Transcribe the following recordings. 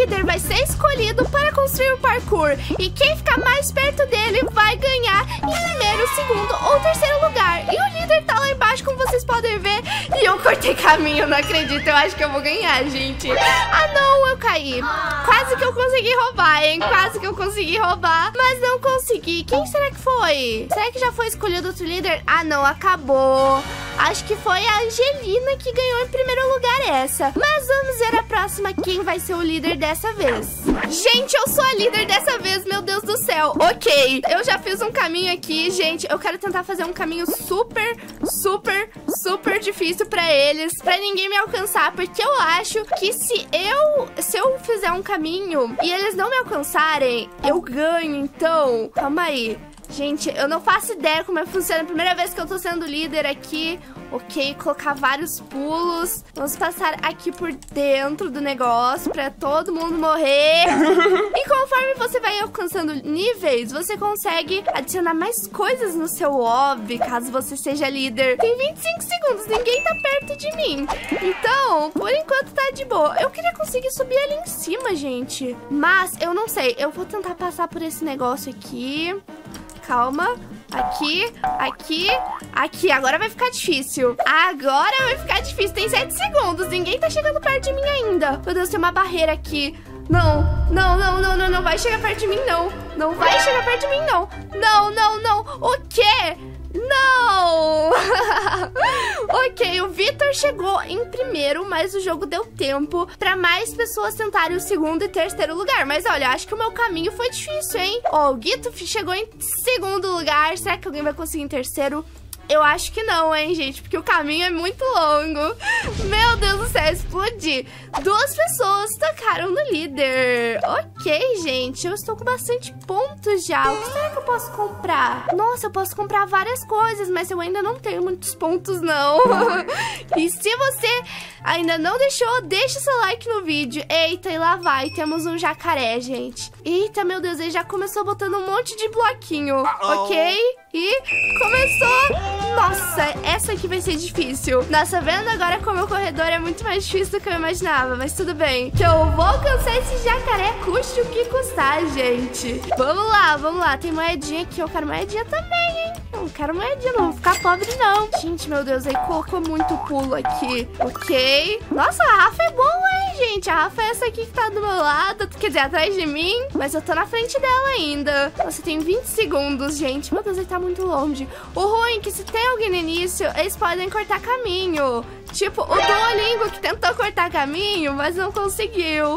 líder vai ser escolhido para construir o parkour. E quem ficar mais perto dele vai ganhar em primeiro, segundo ou terceiro lugar. E o líder tá lá embaixo, como vocês podem ver. E eu cortei caminho, não acredito. Eu acho que eu vou ganhar, gente. Ah, não, eu caí. Quase que eu consegui roubar, hein? Quase que eu consegui roubar, mas não consegui. Quem será que foi? Será que já foi escolhido outro líder? Ah, não, acabou. Acho que foi a Angelina que ganhou em primeiro lugar essa. Mas vamos ver a próxima, quem vai ser o líder dessa vez. Gente, eu sou a líder dessa vez, meu Deus do céu. Ok, eu já fiz um caminho aqui, gente. Eu quero tentar fazer um caminho super difícil pra eles, pra ninguém me alcançar, porque eu acho que se eu fizer um caminho e eles não me alcançarem, eu ganho. Então, calma aí. Gente, eu não faço ideia como é que funciona. Primeira vez que eu tô sendo líder aqui. Ok, colocar vários pulos. Vamos passar aqui por dentro do negócio pra todo mundo morrer. E conforme você vai alcançando níveis, você consegue adicionar mais coisas no seu lobby, caso você seja líder. Tem 25 segundos, ninguém tá perto de mim. Então, por enquanto tá de boa. Eu queria conseguir subir ali em cima, gente. Mas eu não sei, eu vou tentar passar por esse negócio aqui. Calma. Aqui, aqui, aqui. Agora vai ficar difícil. Agora vai ficar difícil. Tem 7 segundos. Ninguém tá chegando perto de mim ainda. Meu Deus, tem uma barreira aqui. Não, não, não, não, não, não vai chegar perto de mim, não. Não vai chegar perto de mim, não. Não, não, não. O quê? Não! Ok, o Vitor chegou em primeiro, mas o jogo deu tempo pra mais pessoas tentarem o segundo e terceiro lugar. Mas olha, acho que o meu caminho foi difícil, hein? Ó, o Guito chegou em segundo lugar. Será que alguém vai conseguir em terceiro? Eu acho que não, hein, gente? Porque o caminho é muito longo. Meu Deus do céu, explodi. 2 pessoas tocaram no líder. Ok, gente. Eu estou com bastante pontos já. O que será que eu posso comprar? Nossa, eu posso comprar várias coisas, mas eu ainda não tenho muitos pontos, não. E se você ainda não deixou, deixa seu like no vídeo. Eita, e lá vai. Temos um jacaré, gente. Eita, meu Deus, ele já começou botando um monte de bloquinho. Ok? E começou. Nossa, essa aqui vai ser difícil. Nossa, vendo agora como o corredor é muito mais difícil do que eu imaginava. Mas tudo bem, que eu vou alcançar esse jacaré, custe o que custar, gente. Vamos lá, vamos lá. Tem moedinha aqui, eu quero moedinha também, hein? Não quero moedinha, não vou ficar pobre, não. Gente, meu Deus, aí colocou muito pulo aqui. Ok. Nossa, a Rafa é boa, hein, gente? A Rafa é essa aqui que tá do meu lado, quer dizer, atrás de mim. Mas eu tô na frente dela ainda. Nossa, tem 20 segundos, gente. Meu Deus, ele tá muito longe. O ruim é que se tem alguém no início, eles podem cortar caminho. Tipo, o Duolingo que tentou cortar caminho, mas não conseguiu.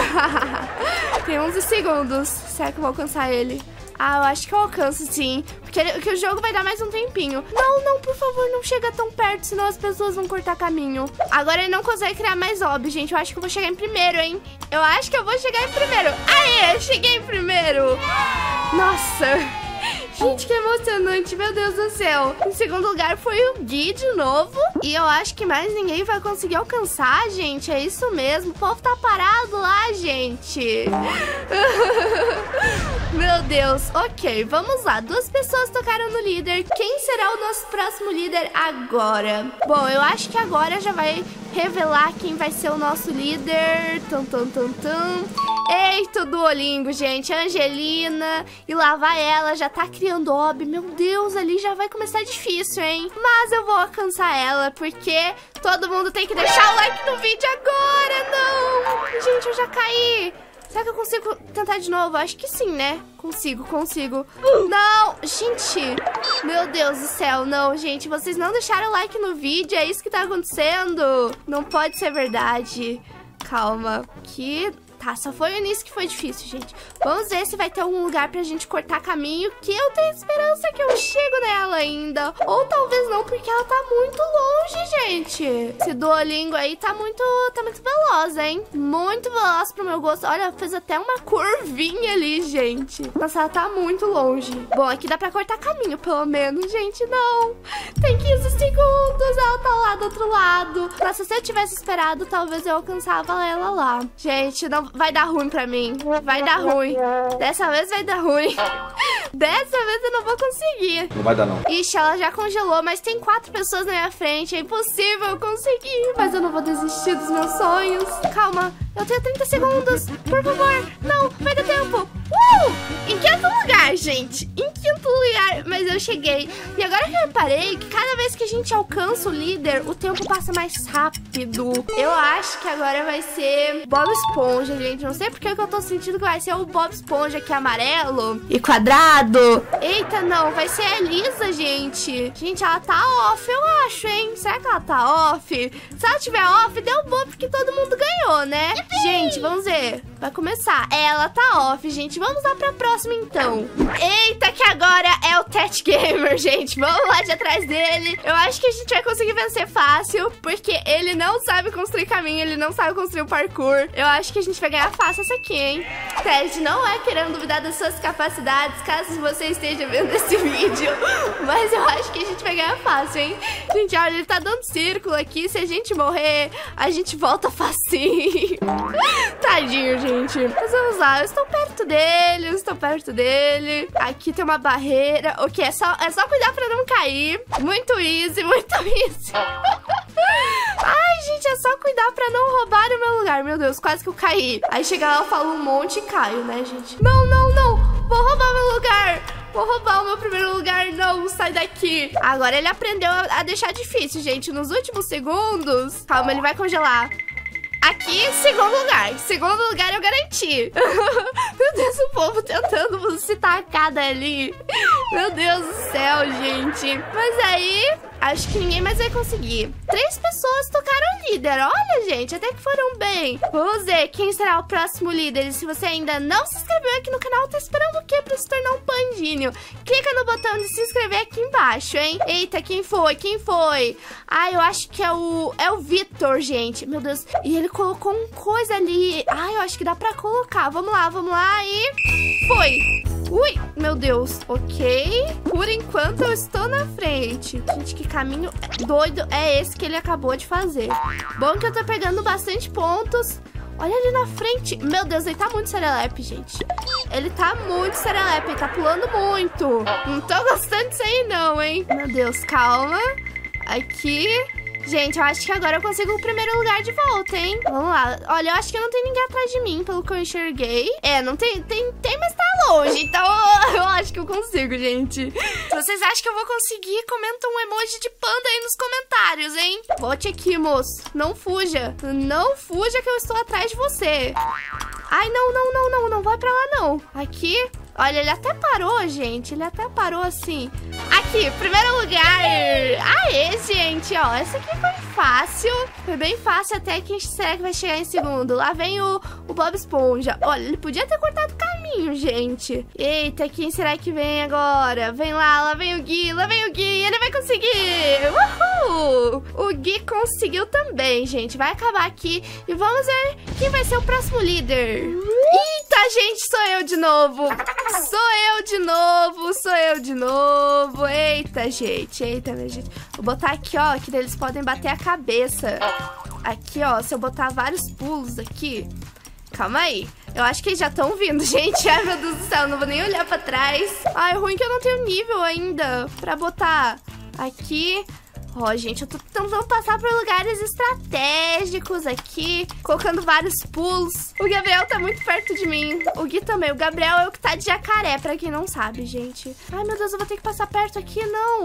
Tem 11 segundos. Será que eu vou alcançar ele? Ah, eu acho que eu alcanço, sim. Porque o jogo vai dar mais um tempinho. Não, não, por favor, não chega tão perto, senão as pessoas vão cortar caminho. Agora ele não consegue criar mais hobby, gente. Eu acho que eu vou chegar em primeiro, hein? Eu acho que eu vou chegar em primeiro. Aê, cheguei em primeiro. Nossa. Gente, que emocionante, meu Deus do céu. Em segundo lugar foi o Gui de novo. E eu acho que mais ninguém vai conseguir alcançar, gente. É isso mesmo, o povo tá parado lá, gente. Meu Deus, ok, vamos lá. 2 pessoas tocaram no líder. Quem será o nosso próximo líder agora? Bom, eu acho que agora já vai revelar quem vai ser o nosso líder. Tum, tum, tum, tum. Eita, o Duolingo, gente. A Angelina. E lá vai ela, já tá criando hobby. Meu Deus, ali já vai começar difícil, hein? Mas eu vou alcançar ela, porque todo mundo tem que deixar o like no vídeo agora. Não! Gente, eu já caí. Será que eu consigo tentar de novo? Acho que sim, né? Consigo, consigo. Não! Gente! Meu Deus do céu, não, gente. Vocês não deixaram o like no vídeo? É isso que tá acontecendo? Não pode ser verdade. Calma. Que... Tá, só foi o início que foi difícil, gente. Vamos ver se vai ter algum lugar pra gente cortar caminho, que eu tenho esperança que eu chego nela ainda. Ou talvez não, porque ela tá muito longe, gente. Esse Duolingo aí tá muito veloz, hein? Muito veloz pro meu gosto. Olha, fez até uma curvinha ali, gente. Nossa, ela tá muito longe. Bom, aqui dá pra cortar caminho, pelo menos, gente. Não. Tem 15 segundos. Ela tá lá do outro lado. Nossa, se eu tivesse esperado, talvez eu alcançava ela lá. Gente, não... Vai dar ruim pra mim. Vai dar ruim. Dessa vez vai dar ruim. Dessa vez eu não vou conseguir. Não vai dar, não. Ixi, ela já congelou, mas tem 4 pessoas na minha frente. É impossível eu conseguir. Mas eu não vou desistir dos meus sonhos. Calma. Eu tenho 30 segundos. Por favor. Não, vai dar tempo. Em quinto lugar, gente. Em quinto lugar. Mas eu cheguei. E agora que eu reparei que cada vez que a gente alcança o líder, o tempo passa mais rápido. Eu acho que agora vai ser Bob Esponja, gente. Não sei porque que eu tô sentindo que vai ser o Bob Esponja, que é amarelo e quadrado. Eita, não. Vai ser a Elisa, gente. Gente, ela tá off, eu acho, hein? Será que ela tá off? Se ela tiver off, deu bom porque todo mundo ganhou, né? Gente, vamos ver. Vai começar. Ela tá off, gente. Vamos lá pra próxima, então. Eita, que agora é o Tech Gamer, gente. Vamos lá de atrás dele. Eu acho que a gente vai conseguir vencer fácil, porque ele não sabe construir caminho, ele não sabe construir o parkour. Eu acho que a gente vai ganhar fácil essa aqui, hein? Ted, não é querendo duvidar das suas capacidades, caso você esteja vendo esse vídeo. Mas eu acho que a gente vai ganhar fácil, hein? Gente, olha, ele tá dando círculo aqui. Se a gente morrer, a gente volta facinho. Tadinho, gente. Mas vamos lá, eu estou perto dele, eu estou perto dele. Aqui tem uma barreira. Ok, é só cuidar pra não cair. Muito easy, muito easy. Ai, gente, é só cuidar pra não roubar o meu lugar. Meu Deus, quase que eu caí. Aí chega lá, eu falo um monte e caio, né, gente? Não, não, não. Vou roubar meu lugar. Vou roubar o meu primeiro lugar. Não, sai daqui. Agora ele aprendeu a deixar difícil, gente. Nos últimos segundos... Calma, ele vai congelar. Aqui, segundo lugar. Segundo lugar eu garanti. Meu Deus, o povo tentando se tacar dali. Meu Deus do céu, gente. Mas aí, acho que ninguém mais vai conseguir. 3 pessoas tocaram líder. Olha, gente, até que foram bem. Vamos ver quem será o próximo líder. E se você ainda não se inscreveu aqui no canal, tá esperando o quê pra se tornar um pandinho? Clica no botão de se inscrever aqui embaixo, hein? Eita, quem foi? Quem foi? Ah, eu acho que é o Vitor, gente. Meu Deus. E ele colocou uma coisa ali. Ah, eu acho que dá pra colocar. Vamos lá e... Foi! Ui, meu Deus. Ok. Por enquanto eu estou na frente. Gente, que caminho doido é esse que ele acabou de fazer? Bom que eu tô pegando bastante pontos. Olha ali na frente. Meu Deus, ele tá muito serelepe, gente. Ele tá muito serelepe. Ele tá pulando muito. Não tô gostando disso aí não, hein? Meu Deus, calma. Aqui... Gente, eu acho que agora eu consigo o primeiro lugar de volta, hein? Vamos lá. Olha, eu acho que não tem ninguém atrás de mim, pelo que eu enxerguei. É, não tem, mas tá longe. Então, eu acho que eu consigo, gente. Se vocês acham que eu vou conseguir, comenta um emoji de panda aí nos comentários, hein? Volte aqui, moço. Não fuja. Não fuja que eu estou atrás de você. Ai, não vai pra lá, não. Aqui... Olha, ele até parou, gente. Ele até parou assim. Aqui, primeiro lugar. Aê, gente, ó. Essa aqui foi fácil. Foi bem fácil até. Quem será que vai chegar em segundo? Lá vem o Bob Esponja. Olha, ele podia ter cortado o caminho, gente. Eita, quem será que vem agora? Vem lá vem o Gui. Lá vem o Gui. Ele vai conseguir. Uhul! O Gui conseguiu também, gente. Vai acabar aqui. E vamos ver quem vai ser o próximo líder. Eita, gente, sou eu de novo. Sou eu de novo. Eita, gente. Eita, minha gente. Vou botar aqui, ó, que eles podem bater a cabeça. Aqui, ó, se eu botar vários pulos aqui. Calma aí. Eu acho que eles já estão vindo, gente. Ai, meu Deus do céu, não vou nem olhar pra trás. Ai, ruim que eu não tenho nível ainda pra botar aqui. Ó, gente, eu tô tentando passar por lugares estratégicos aqui, colocando vários pulos. O Gabriel tá muito perto de mim. O Gui também. O Gabriel é o que tá de jacaré, pra quem não sabe, gente. Ai, meu Deus, eu vou ter que passar perto aqui. Não.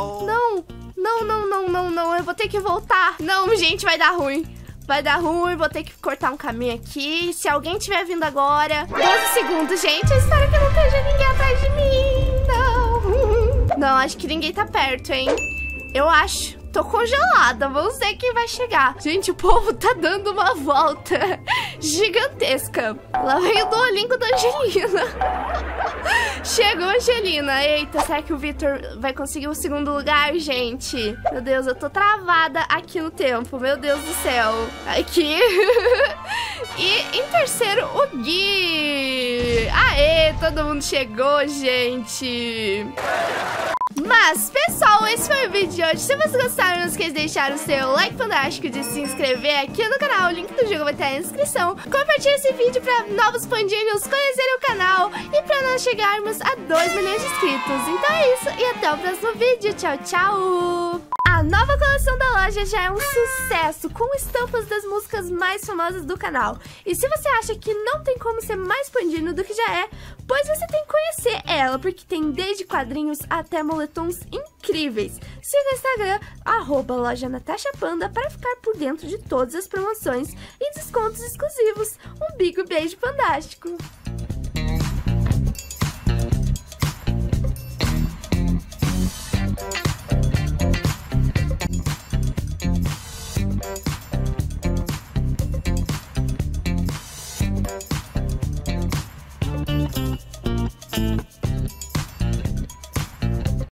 Não. Eu vou ter que voltar. Não, gente, vai dar ruim. Vai dar ruim, vou ter que cortar um caminho aqui. Se alguém tiver vindo agora... 12 segundos, gente. Eu espero que não esteja ninguém atrás de mim. Não. Não, acho que ninguém tá perto, hein? Eu acho. Tô congelada. Vamos ver quem vai chegar. Gente, o povo tá dando uma volta gigantesca. Lá vem o Duolingo da Angelina. Chegou a Angelina. Eita, será que o Vitor vai conseguir o segundo lugar, gente? Meu Deus, eu tô travada aqui no tempo. Meu Deus do céu. Aqui. E em terceiro, o Gui. Aê, todo mundo chegou, gente. Mas, pessoal, esse foi o vídeo de hoje. Se vocês gostaram, não esqueça de deixar o seu like fantástico, de se inscrever aqui no canal. O link do jogo vai estar na descrição. Compartilhe esse vídeo para novos pandinhos conhecerem o canal e para nós chegarmos a 2 milhões de inscritos. Então é isso e até o próximo vídeo. Tchau, tchau! A nova coleção da loja já é um sucesso, com estampas das músicas mais famosas do canal. E se você acha que não tem como ser mais pandino do que já é, pois você tem que conhecer ela, porque tem desde quadrinhos até moletons incríveis. Siga o Instagram, @loja_natashapanda, para ficar por dentro de todas as promoções e descontos exclusivos. Um big beijo fantástico!